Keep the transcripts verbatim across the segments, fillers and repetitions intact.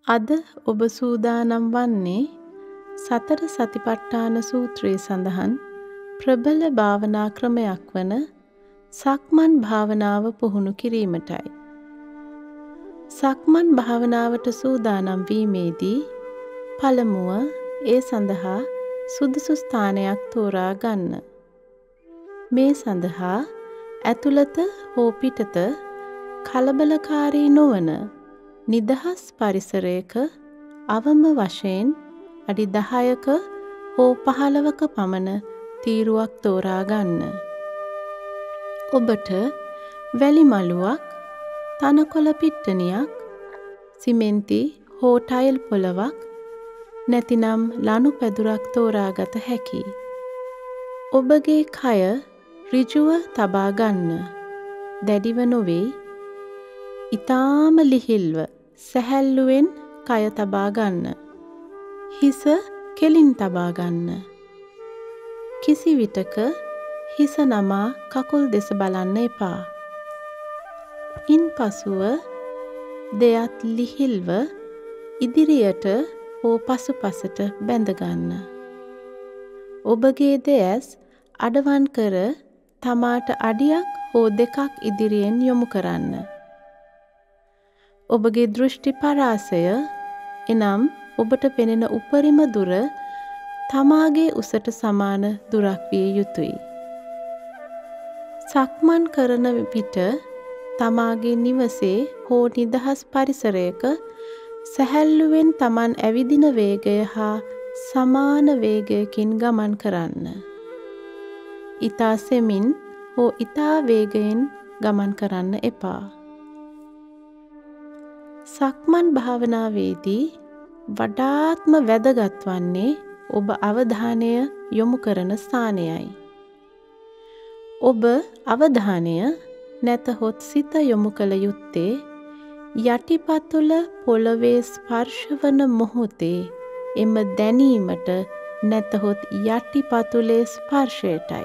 අද ඔබ සූදානම් වන්නේ සතර සතිපට්ඨාන සූත්‍රයේ සඳහන් ප්‍රබල භාවනා ක්‍රමයක් වන සක්මන් භාවනාව පුහුණු කිරීමටයි. සක්මන් භාවනාවට සූදානම් වීමේදී පළමුව ඒ සඳහා සුදුසු ස්ථානයක් තෝරා ගන්න. මේ සඳහා ඇතුළත හෝ පිටත කලබලකාරී නොවන නිදහස් පරිසරයක අවම වශයෙන් අඩි දහයක හෝ පහළවක පමණ තීරුවක් තෝරා ගන්න. ඔබට වැලි මළුවක්, තනකොළ පිට්ටනියක්, සිමෙන්ති හෝ ටයිල් පොළවක් නැතිනම් ලනු පැදුරක් තෝරාගත හැකියි. ඔබගේ කය ඍජුව තබා ගන්න. දැඩිව නොවේ. ඊටාම ලිහිල්ව සැහැල්ලුවෙන් කය තබා ගන්න. හිස කෙලින් තබා ගන්න. කිසි විටක හිස නමා කකුල් දෙස බලන්න එපා. ඉන්පසුව දෙයත් ලිහිල්ව ඉදිරියට හෝ පසුපසට බැඳ ගන්න. ඔබගේ දෙයස් අඩවන් කර තමාට අඩියක් හෝ දෙකක් ඉදිරියෙන් යොමු කරන්න. ඔබගේ දෘෂ්ටි පරාසය එනම් ඔබට පෙනෙන උපරිම දුර තමාගේ උසට සමාන දුරක් විය යුතුය. සක්මන් කරන විට තමාගේ නිවසේ හෝ නිදහස් පරිසරයක සැහැල්ලුවෙන් තමන් ඇවිදින වේගය හා සමාන වේගයකින් ගමන් කරන්න. ඊතා සෙමින් හෝ ඊතා වේගයෙන් ගමන් කරන්න එපා. සක්මන් භාවනාවේදී වඩාත්ම වැදගත් වන්නේ ඔබ අවධානය යොමු කරන ස්ථානයයි. ඔබ අවධානය නැතහොත් සිත යොමු කළ යුත්තේ යටිපතුල පොළවේ ස්පර්ශවන මොහොතේ එම දැනීමට නැතහොත් යටිපතුලේ ස්පර්ශයටයි.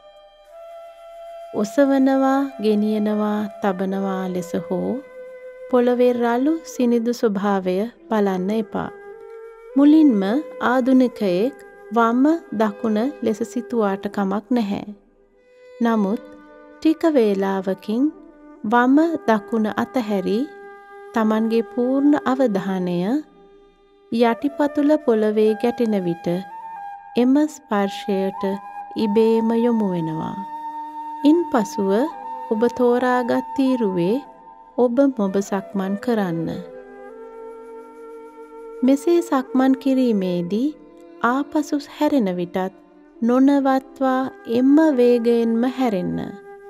ඔසවනවා, ගෙනියනවා, තබනවා ලෙස හෝ පොළවේ රළු සිනිඳු ස්වභාවය බලන්න එපා. මුලින්ම ආධුනිකයෙක් වම දකුණ ලෙස සිතුවාට කමක් නැහැ. නමුත් ටික වේලාවකින් වම දකුණ අතහැරී තමන්ගේ පූර්ණ අවධානය යටිපතුල පොළවේ ගැටෙන විට එම ස්පර්ශයට ඉබේම යොමු වෙනවා. ඉන්පසුව ඔබ තෝරාගත් තීරුවේ ඔබ මොබ සක්මන් කරන්න. මෙසේ සක්මන් කිරීමේදී ආපසු හැරෙන විටත් නොනවත්වා එම වේගයෙන්ම හැරෙන්න.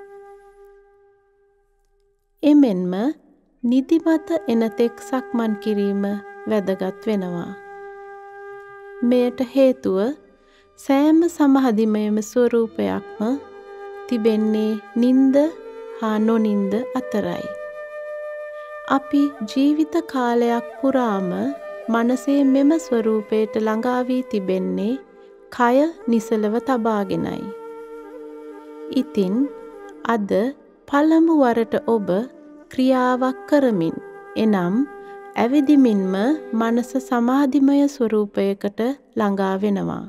එමෙන්ම නිදිමත එනතෙක් සක්මන් කිරීම වැදගත් වෙනවා. මෙයට හේතුව සෑම සමාධිමයම ස්වરૂපයක්ම තිබෙන්නේ නින්ද හා නොනින්ද අතරයි. අපි ජීවිත කාලයක් පුරාම මනසේ මෙම ස්වરૂපයට ළඟා වී තිබෙන්නේ කය නිසලව තබාගෙනයි. ඉතින් අද පළමු වරට ඔබ ක්‍රියාවක් කරමින් එනම් ඇවිදිමින්ම මනස සමාධිමය ස්වરૂපයකට ළඟා වෙනවා.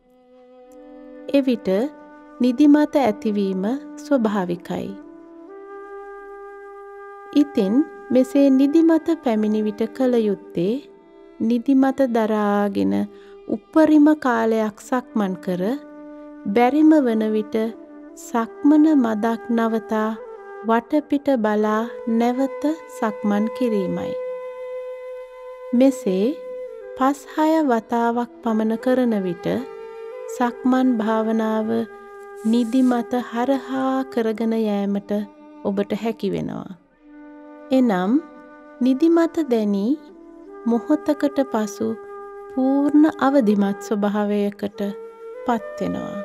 එවිට නිදිමත ඇතිවීම ස්වභාවිකයි. ඉතින් මෙසේ නිදිමත පැමිණි විට කළ යුත්තේ නිදිමත දරාගෙන උපරිම කාලයක් සක්මන් කර බැරිම වන විට සක්මන මදක් නවතා වටපිට බලා නැවත සක්මන් කිරීමයි. මෙසේ පස් හය වතාවක් පමණ කරන විට සක්මන් භාවනාව නිදිමත හරහා කරගෙන යෑමට ඔබට හැකි වෙනවා. එනම් නිදිමත දැනි මොහොතකට පසු පූර්ණ අවදිමත් ස්වභාවයකට පත් වෙනවා.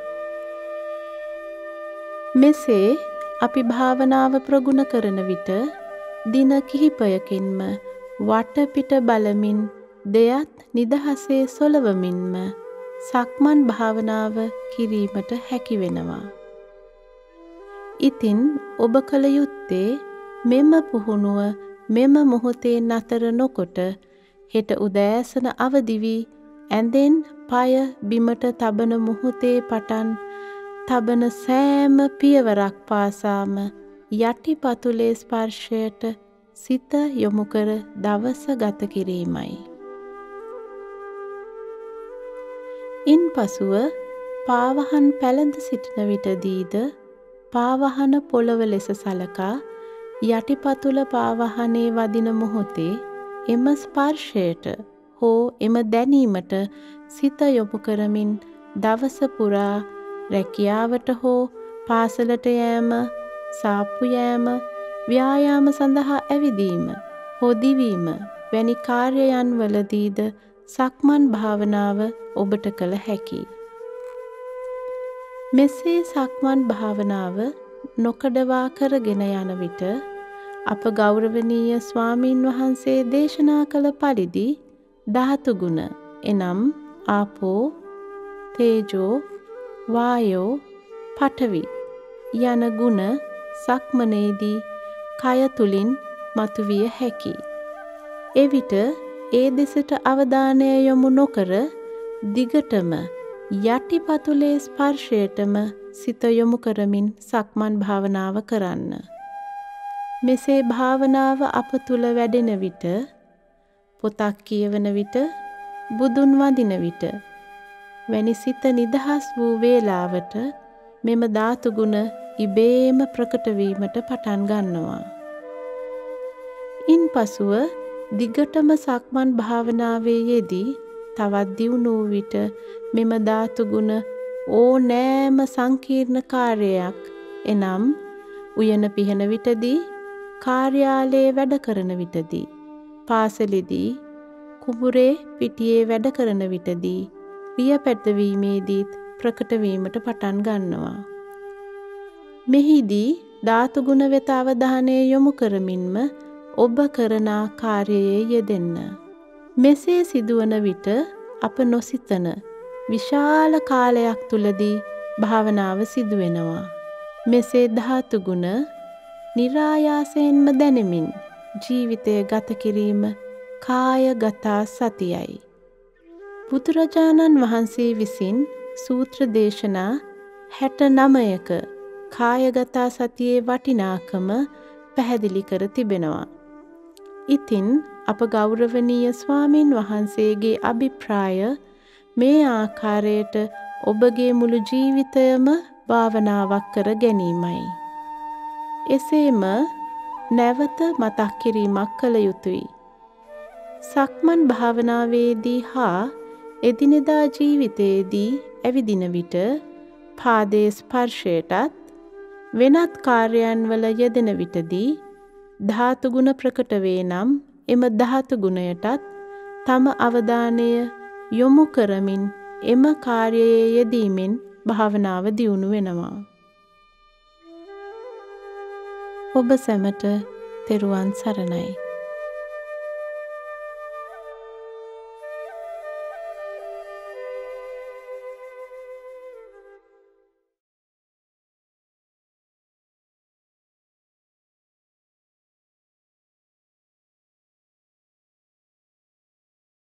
මෙසේ අපි භාවනාව ප්‍රගුණ කරන විට දින කිහිපයකින්ම වටපිට බලමින් දෙයත් නිදහසේ සොලවමින්ම සක්මන් භාවනාව කිරීමට හැකි වෙනවා. ඉතින් ඔබ කළ යුත්තේ මෙම පුහුණුව මෙම මොහොතේ නතර නොකොට හෙට උදෑසන අවදි වී ඇඳෙන් পায় බිමට තබන මොහොතේ පටන් තබන සෑම පියවරක් පාසාම යටිපතුලේ ස්පර්ශයට සිත යොමු කර දවස ගත කිරීමයි. ඉන්පසුව පාවහන් පැළඳ සිටින විටදීද පාවහන පොළව ලෙස සලකා යටිපතුල පාවහනේ වදින මොහොතේ එම ස්පර්ශයට හෝ එම දැනීමට සිත යොමු කරමින් දවස පුරා රැකියාවට හෝ පාසලට යෑම, සාප්පු යෑම, ව්‍යායාම සඳහා ඇවිදීම, හොදිවීම වැනි කාර්යයන් වලදීද සක්මන් භාවනාව ඔබට කළ හැකියි. මෙසේ සක්මන් භාවනාව නොකඩවා කරගෙන යන විට අප ගෞරවනීය ස්වාමින් වහන්සේ දේශනා කළ පරිදි ධාතු ගුණ එනම් ආපෝ, තේජෝ, වායෝ, පඨවි යන ගුණ සක්මනේදී කය තුලින් මතුවිය හැකියි. එවිට ඒ දෙසට අවධානය යොමු නොකර දිගටම යටිපතුලේ ස්පර්ශයටම සිත යොමු කරමින් සක්මන් භාවනාව කරන්න. මෙසේ භාවනාව අප තුල වැඩෙන විට, පොතක් කියවන විට, බුදුන් වඳින විට වැනි සිත නිදහස් වූ වේලාවට මෙම ධාතු ගුණ ඉබේම ප්‍රකට වීමට පටන් ගන්නවා. ඉන්පසුව දිගටම සක්මන් භාවනාවේ යෙදී තවත් දියුණු වූ විට මෙම ධාතු ගුණ ඕනෑම සංකීර්ණ කාර්යයක් එනම් උයන පිහන විටදී, කාර්යාලයේ වැඩ කරන විටදී, පාසලෙදී, කුඹුරේ පිටියේ වැඩ කරන විටදී, රිය පැටවීමේදීත් ප්‍රකට වීමට පටන් ගන්නවා. මෙහිදී ධාතු ගුණ වෙත අවධානය යොමු කරමින්ම ඔබ කරන කාර්යයේ යෙදෙන්න. මෙසේ සිදුවන විට අප නොසිතන විශාල කාලයක් තුලදී භාවනාව සිදු වෙනවා. මෙසේ ධාතු ගුණ නිරායාසයෙන්ම දැනෙමින් ජීවිතය ගත කිරීම කායගත සතියයි. බුදුරජාණන් වහන්සේ විසින් සූත්‍ර දේශනා හැට නවයක කායගත සතියේ වටිනාකම පැහැදිලි කර තිබෙනවා. ඉතින් අප ගෞරවනීය ස්වාමින් වහන්සේගේ අභිප්‍රාය මේ ආකාරයට ඔබගේ මුළු ජීවිතයම භාවනාවක් කර ගැනීමයි. එසේම නැවත මතක් කිරීමක් කළ යුතුය. සක්මන් භාවනාවේදී හා එදිනෙදා ජීවිතයේදී ඇවිදින විට පාදයේ ස්පර්ශයටත් වෙනත් කාර්යයන් වල යෙදෙන විටදී ධාතු ගුණ ප්‍රකට වේ නම් එම ධාතු ගුණයටත් තම අවධානය යොමු කරමින් එම කාර්යයේ යෙදීමෙන් භාවනාව දියුණු වෙනවා. ඔබ සැමට තෙරුවන් සරණයි.